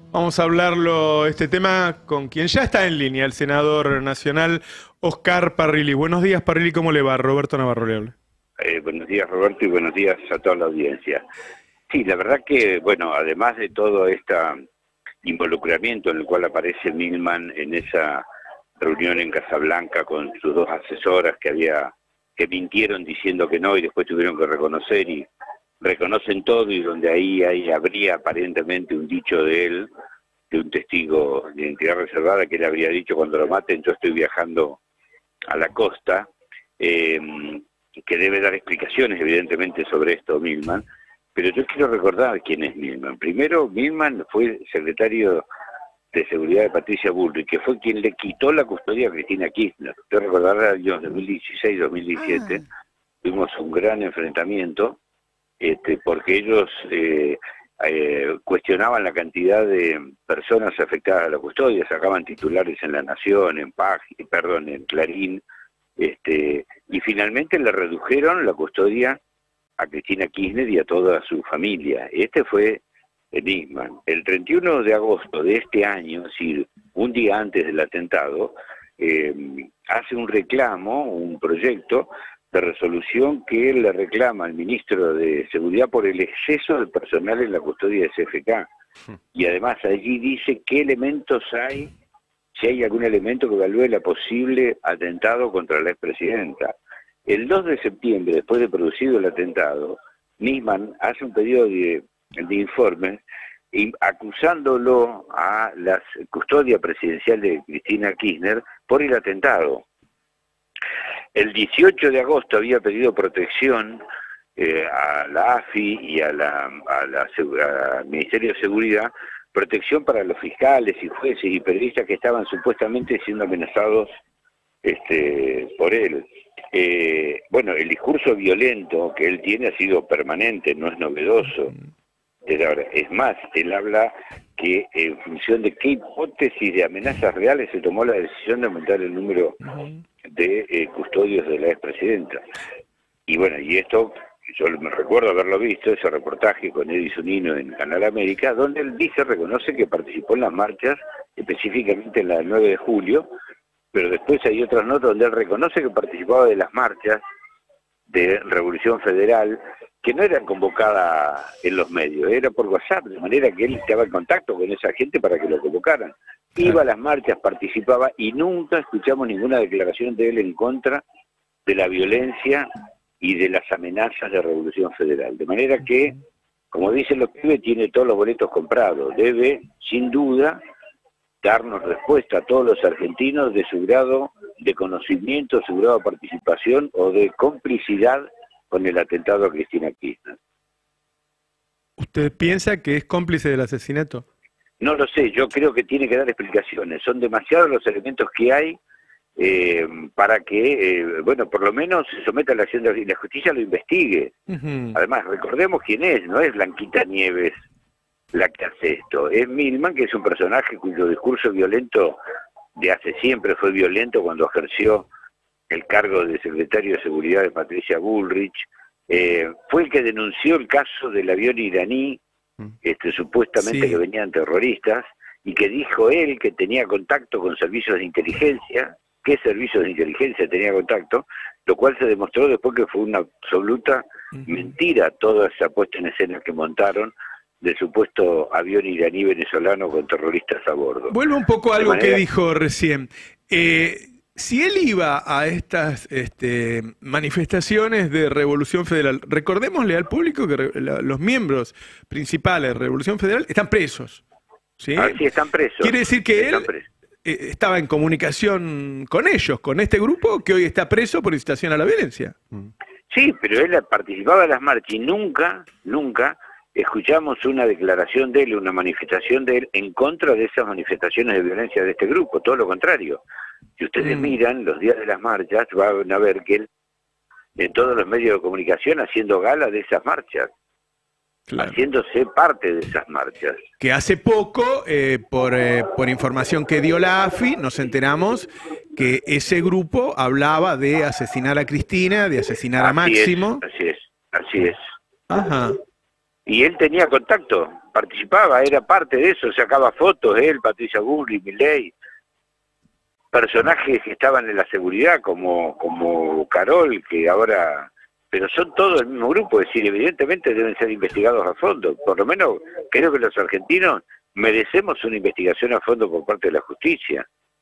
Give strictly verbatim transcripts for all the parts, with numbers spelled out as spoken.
Vamos a hablarlo, este tema, con quien ya está en línea, el senador nacional Oscar Parrilli. Buenos días, Parrilli, ¿cómo le va? Roberto Navarro le habla. Eh, buenos días, Roberto, y buenos días a toda la audiencia. Sí, la verdad que, bueno, además de todo este involucramiento en el cual aparece Milman en esa reunión en Casablanca con sus dos asesoras que había que mintieron diciendo que no y después tuvieron que reconocer y reconocen todo, y donde ahí, ahí habría aparentemente un dicho de él, de un testigo de identidad reservada, que él habría dicho: cuando lo maten yo estoy viajando a la costa, eh, que debe dar explicaciones evidentemente sobre esto Milman. Pero yo quiero recordar quién es Milman. Primero, Milman fue secretario de Seguridad de Patricia Bullrich, que fue quien le quitó la custodia a Cristina Kirchner. Usted recordará el año dos mil dieciséis dos mil diecisiete, ah. tuvimos un gran enfrentamiento, este, porque ellos eh, eh, cuestionaban la cantidad de personas afectadas a la custodia, sacaban titulares en La Nación, en Pag, perdón, en Clarín, este, y finalmente le redujeron la custodia a Cristina Kirchner y a toda su familia. Este fue Milman. El treinta y uno de agosto de este año, es decir, un día antes del atentado, eh, hace un reclamo, un proyecto de resolución que le reclama al ministro de Seguridad por el exceso de personal en la custodia de C F K. Y además allí dice qué elementos hay, si hay algún elemento que evalúe la posible atentado contra la expresidenta. El dos de septiembre, después de producido el atentado, Milman hace un pedido de, de informe y acusándolo a la custodia presidencial de Cristina Kirchner por el atentado. El dieciocho de agosto había pedido protección eh, a la A F I y a la, a la, al Ministerio de Seguridad, protección para los fiscales y jueces y periodistas que estaban supuestamente siendo amenazados este, por él. Eh, bueno, el discurso violento que él tiene ha sido permanente, no es novedoso. Es más, él habla que en función de qué hipótesis de amenazas reales se tomó la decisión de aumentar el número de eh, custodios de la expresidenta. Y bueno, y esto, yo me recuerdo haberlo visto, ese reportaje con Eddie Zunino en Canal América, donde él dice, reconoce que participó en las marchas, específicamente en la del nueve de julio, pero después hay otras notas donde él reconoce que participaba de las marchas de Revolución Federal, que no eran convocadas en los medios, era por WhatsApp, de manera que él estaba en contacto con esa gente para que lo convocaran. Iba a las marchas, participaba, y nunca escuchamos ninguna declaración de él en contra de la violencia y de las amenazas de Revolución Federal. De manera que, como dicen los pibes, tiene todos los boletos comprados. Debe, sin duda, darnos respuesta a todos los argentinos de su grado de conocimiento, su grado de participación o de complicidad con el atentado a Cristina Kirchner. ¿Usted piensa que es cómplice del asesinato? No lo sé, yo creo que tiene que dar explicaciones. Son demasiados los elementos que hay eh, para que, eh, bueno, por lo menos se someta a la acción de la justicia, lo investigue. Uh-huh. Además, recordemos quién es, no es Blanquita Nieves la que hace esto. Es Milman, que es un personaje cuyo discurso violento de hace siempre fue violento cuando ejerció el cargo de secretario de Seguridad de Patricia Bullrich. Eh, fue el que denunció el caso del avión iraní, este, supuestamente sí, que venían terroristas, y que dijo él que tenía contacto con servicios de inteligencia, qué servicios de inteligencia tenía contacto, lo cual se demostró después que fue una absoluta uh-huh. mentira toda esa puesta en escena que montaron del supuesto avión iraní venezolano con terroristas a bordo. Vuelvo un poco a algo manera... que dijo recién. Eh, si él iba a estas este, manifestaciones de Revolución Federal, recordémosle al público que re, la, los miembros principales de Revolución Federal están presos. ¿Sí? Ah, sí, están presos. Quiere decir que él eh, estaba en comunicación con ellos, con este grupo que hoy está preso por incitación a la violencia. Sí, pero él participaba de las marchas y nunca, nunca escuchamos una declaración de él, una manifestación de él en contra de esas manifestaciones de violencia de este grupo, todo lo contrario. Si ustedes mm. miran los días de las marchas, van a ver que él, en todos los medios de comunicación, haciendo gala de esas marchas, claro, haciéndose parte de esas marchas. Que hace poco, eh, por, eh, por información que dio la A F I, nos enteramos que ese grupo hablaba de asesinar a Cristina, de asesinar así a Máximo. Es, así es, así es. Ajá. y él tenía contacto, participaba, era parte de eso, sacaba fotos, él, Patricia Bullrich, Milei, personajes que estaban en la seguridad, como, como Carol, que ahora... Pero son todos el mismo grupo, es decir, evidentemente deben ser investigados a fondo. Por lo menos creo que los argentinos merecemos una investigación a fondo por parte de la justicia.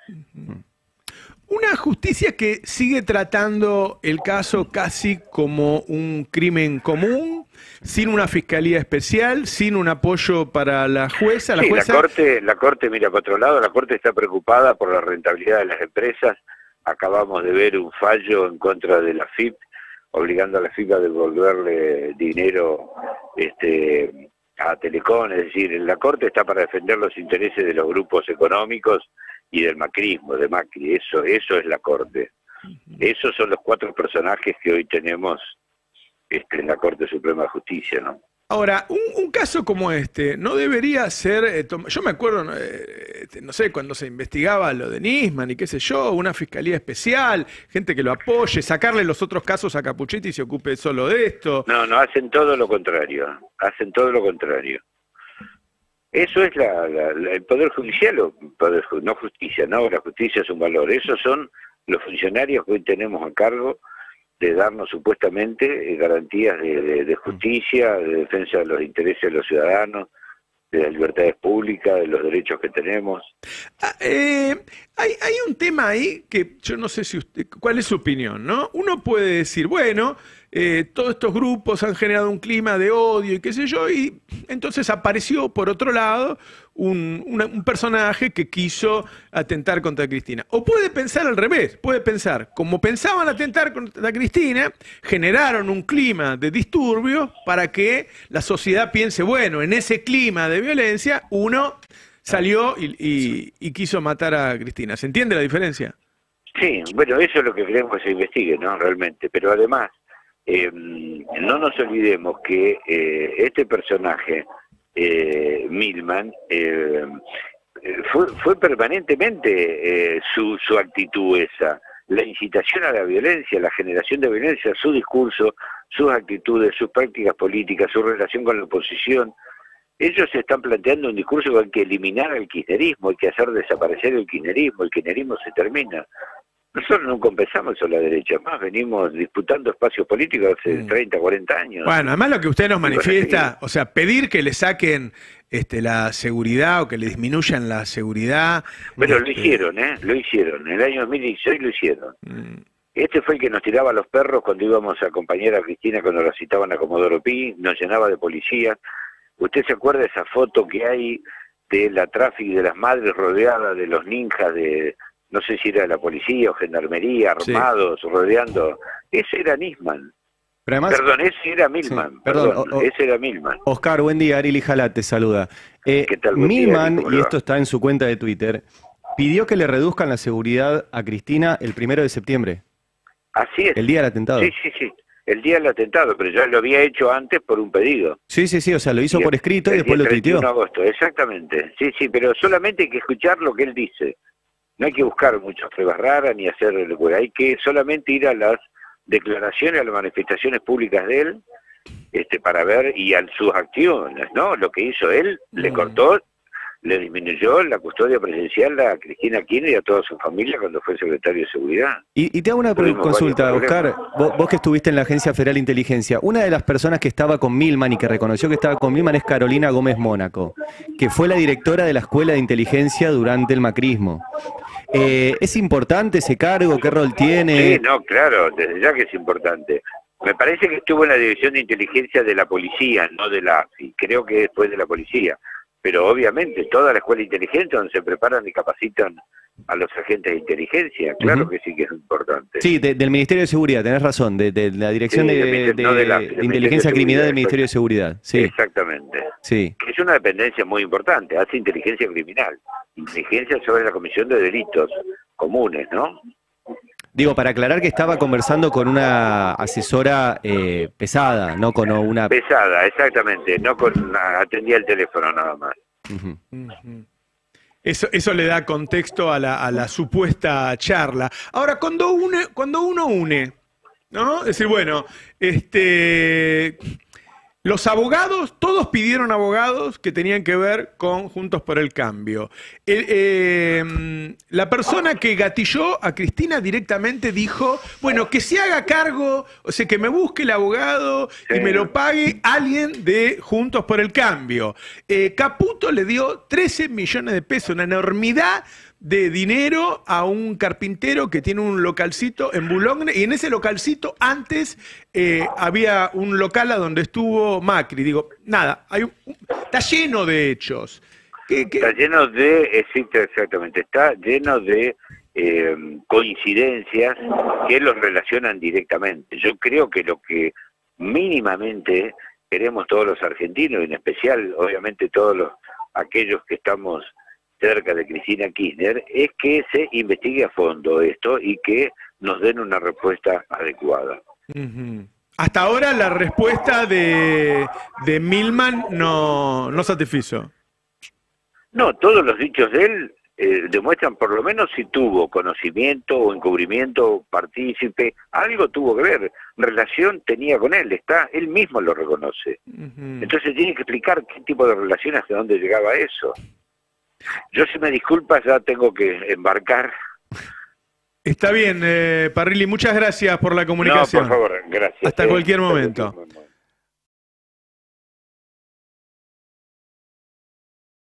Una justicia que sigue tratando el caso casi como un crimen común, sin una fiscalía especial, sin un apoyo para la jueza. La, sí, jueza... la Corte, la Corte mira para otro lado, la Corte está preocupada por la rentabilidad de las empresas. Acabamos de ver un fallo en contra de la F I P, obligando a la F I P a devolverle dinero este, a Telecom. Es decir, la Corte está para defender los intereses de los grupos económicos y del macrismo, de Macri. Eso, eso es la Corte. Esos son los cuatro personajes que hoy tenemos este, en la Corte Suprema de Justicia, ¿no? Ahora, un, un caso como este no debería ser, eh, yo me acuerdo, eh, no sé, cuando se investigaba lo de Nisman y qué sé yo, una fiscalía especial, gente que lo apoye, sacarle los otros casos a Capuchetti y se ocupe solo de esto. No, no, hacen todo lo contrario, hacen todo lo contrario. Eso es la, la, la, el Poder Judicial, o poder, no justicia, no, la justicia es un valor. Esos son los funcionarios que hoy tenemos a cargo de darnos supuestamente garantías de, de, de justicia, de defensa de los intereses de los ciudadanos, de las libertades públicas, de los derechos que tenemos. Ah, eh, hay, hay un tema ahí que yo no sé si usted, cuál es su opinión, ¿no? Uno puede decir, bueno, eh, todos estos grupos han generado un clima de odio y qué sé yo, y entonces apareció por otro lado un, una, un personaje que quiso atentar contra Cristina. O puede pensar al revés, puede pensar, como pensaban atentar contra Cristina, generaron un clima de disturbio para que la sociedad piense, bueno, en ese clima de violencia, uno salió y, y, y quiso matar a Cristina. ¿Se entiende la diferencia? Sí, bueno, eso es lo que queremos que se investigue, ¿no? Realmente, pero además, eh, no nos olvidemos que eh, este personaje, eh, Milman, eh, fue, fue permanentemente eh, su, su actitud esa, la incitación a la violencia, la generación de violencia, su discurso, sus actitudes, sus prácticas políticas, su relación con la oposición. Ellos se están planteando un discurso que hay que eliminar al kirchnerismo, hay que hacer desaparecer el kirchnerismo, el kirchnerismo se termina. Nosotros nunca empezamos a la derecha, más venimos disputando espacios políticos hace mm. treinta, cuarenta años. Bueno, además lo que usted nos manifiesta, o sea, pedir que le saquen este, la seguridad o que le disminuyan la seguridad. Pero este... lo hicieron, ¿eh? Lo hicieron. En el año dos mil dieciséis lo hicieron. Mm. Este fue el que nos tiraba a los perros cuando íbamos a acompañar a Cristina cuando la citaban a Comodoro Pi, nos llenaba de policías. ¿Usted se acuerda de esa foto que hay de la tráfico de las madres rodeadas de los ninjas de... no sé si era de la policía o gendarmería, armados, sí, rodeando? Ese era Nisman. Pero además, perdón, ese era Milman. Sí, perdón, perdón o, o, ese era Milman. Oscar, buen día. Arili Jalá te saluda. Eh, ¿Qué tal? Milman, día, y esto está en su cuenta de Twitter, pidió que le reduzcan la seguridad a Cristina el primero de septiembre. Así es. El día del atentado. Sí, sí, sí. El día del atentado, pero ya lo había hecho antes por un pedido. Sí, sí, sí, o sea, lo hizo y por escrito y después lo tuiteó. de agosto, exactamente. Sí, sí, pero solamente hay que escuchar lo que él dice. No hay que buscar muchas pruebas raras ni hacer locura. Hay que solamente ir a las declaraciones, a las manifestaciones públicas de él, este, para ver, y a sus acciones, ¿no? Lo que hizo él, mm. le cortó, le disminuyó la custodia presidencial a Cristina Kirchner y a toda su familia cuando fue secretario de Seguridad. Y, y te hago una consulta, Oscar, vos, vos que estuviste en la Agencia Federal de Inteligencia, una de las personas que estaba con Milman y que reconoció que estaba con Milman es Carolina Gómez Mónaco, que fue la directora de la Escuela de Inteligencia durante el macrismo. Eh, ¿Es importante ese cargo? ¿Qué rol tiene? Sí, no, claro, desde ya que es importante. Me parece que estuvo en la División de Inteligencia de la Policía, no de la A F I, creo que después de la Policía. Pero obviamente toda la escuela de inteligencia donde se preparan y capacitan a los agentes de inteligencia, claro uh-huh. que sí que es importante. Sí, de, del Ministerio de Seguridad, tenés razón, de, de la Dirección sí, de, de, de, no de, la, de, de Inteligencia de Criminal del Ministerio de Seguridad. Sí. Exactamente. Sí. Que es una dependencia muy importante, hace inteligencia criminal, inteligencia sobre la comisión de delitos comunes, ¿no? Digo, para aclarar que estaba conversando con una asesora eh, pesada, no con una... Pesada, exactamente, no con una, atendía el teléfono nada más. Uh-huh. Uh-huh. Eso, eso le da contexto a la, a la supuesta charla. Ahora, cuando, une, cuando uno une, ¿no? Es decir, bueno, este... Los abogados, todos pidieron abogados que tenían que ver con Juntos por el Cambio. El, eh, la persona que gatilló a Cristina directamente dijo, bueno, que se haga cargo, o sea, que me busque el abogado y me lo pague alguien de Juntos por el Cambio. Eh, Caputo le dio trece millones de pesos, una enormidad de dinero a un carpintero que tiene un localcito en Boulogne, y en ese localcito antes eh, había un local a donde estuvo Macri. Digo, nada, hay un, está lleno de hechos. ¿Qué, qué? Está lleno de, sí, exactamente, está lleno de eh, coincidencias que los relacionan directamente. Yo creo que lo que mínimamente queremos todos los argentinos, y en especial, obviamente, todos los aquellos que estamos cerca de Cristina Kirchner, es que se investigue a fondo esto y que nos den una respuesta adecuada. Uh-huh. Hasta ahora la respuesta de, de Milman no, no satisfizo. No, todos los dichos de él eh, demuestran por lo menos si tuvo conocimiento o encubrimiento, partícipe, algo tuvo que ver, relación tenía con él, está, él mismo lo reconoce. Uh-huh. Entonces tiene que explicar qué tipo de relación, hasta dónde llegaba eso. Yo, si me disculpas, ya tengo que embarcar. Está bien, eh, Parrilli, muchas gracias por la comunicación. No, por favor, gracias. Hasta eh, cualquier momento.